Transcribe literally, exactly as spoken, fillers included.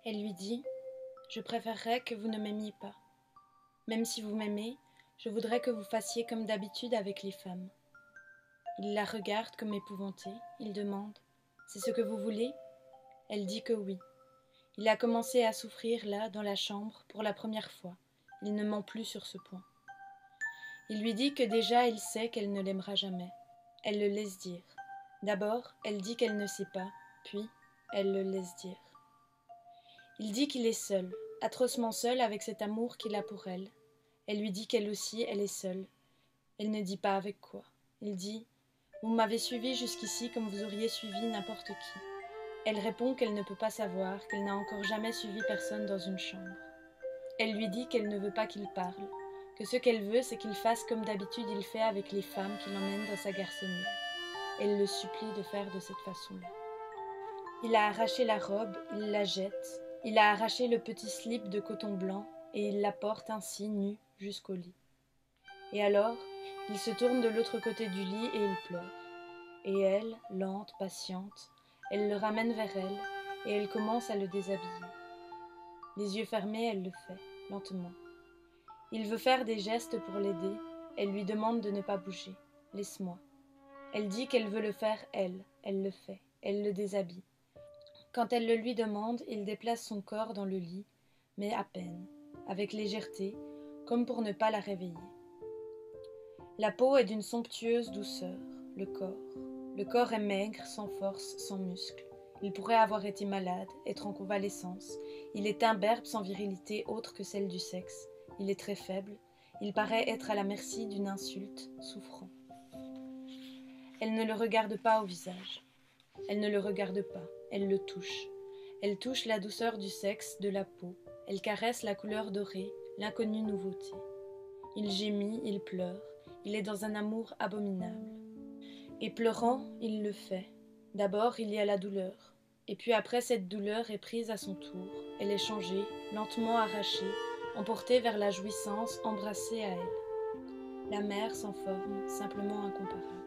Elle lui dit « Je préférerais que vous ne m'aimiez pas. Même si vous m'aimez, je voudrais que vous fassiez comme d'habitude avec les femmes. » Il la regarde comme épouvantée. Il demande « C'est ce que vous voulez ?» Elle dit que oui. Il a commencé à souffrir là, dans la chambre, pour la première fois. Il ne ment plus sur ce point. Il lui dit que déjà il sait qu'elle ne l'aimera jamais. Elle le laisse dire. D'abord, elle dit qu'elle ne sait pas, puis elle le laisse dire. Il dit qu'il est seul, atrocement seul avec cet amour qu'il a pour elle. Elle lui dit qu'elle aussi, elle est seule. Elle ne dit pas avec quoi. Il dit « Vous m'avez suivi jusqu'ici comme vous auriez suivi n'importe qui. » Elle répond qu'elle ne peut pas savoir, qu'elle n'a encore jamais suivi personne dans une chambre. Elle lui dit qu'elle ne veut pas qu'il parle, que ce qu'elle veut, c'est qu'il fasse comme d'habitude il fait avec les femmes qu'il emmène dans sa garçonnière. Elle le supplie de faire de cette façon-là. Il a arraché la robe, il la jette. Il a arraché le petit slip de coton blanc et il la porte ainsi nue jusqu'au lit. Et alors, il se tourne de l'autre côté du lit et il pleure. Et elle, lente, patiente, elle le ramène vers elle et elle commence à le déshabiller. Les yeux fermés, elle le fait, lentement. Il veut faire des gestes pour l'aider. Elle lui demande de ne pas bouger. « Laisse-moi. » Elle dit qu'elle veut le faire, elle. Elle le fait. Elle le déshabille. Quand elle le lui demande, il déplace son corps dans le lit, mais à peine, avec légèreté, comme pour ne pas la réveiller. La peau est d'une somptueuse douceur, le corps. Le corps est maigre, sans force, sans muscles. Il pourrait avoir été malade, être en convalescence. Il est imberbe sans virilité autre que celle du sexe. Il est très faible. Il paraît être à la merci d'une insulte, souffrant. Elle ne le regarde pas au visage. Elle ne le regarde pas. Elle le touche. Elle touche la douceur du sexe, de la peau. Elle caresse la couleur dorée, l'inconnue nouveauté. Il gémit, il pleure. Il est dans un amour abominable. Et pleurant, il le fait. D'abord, il y a la douleur. Et puis après, cette douleur est prise à son tour. Elle est changée, lentement arrachée, emportée vers la jouissance, embrassée à elle. La mer sans forme, simplement incomparable.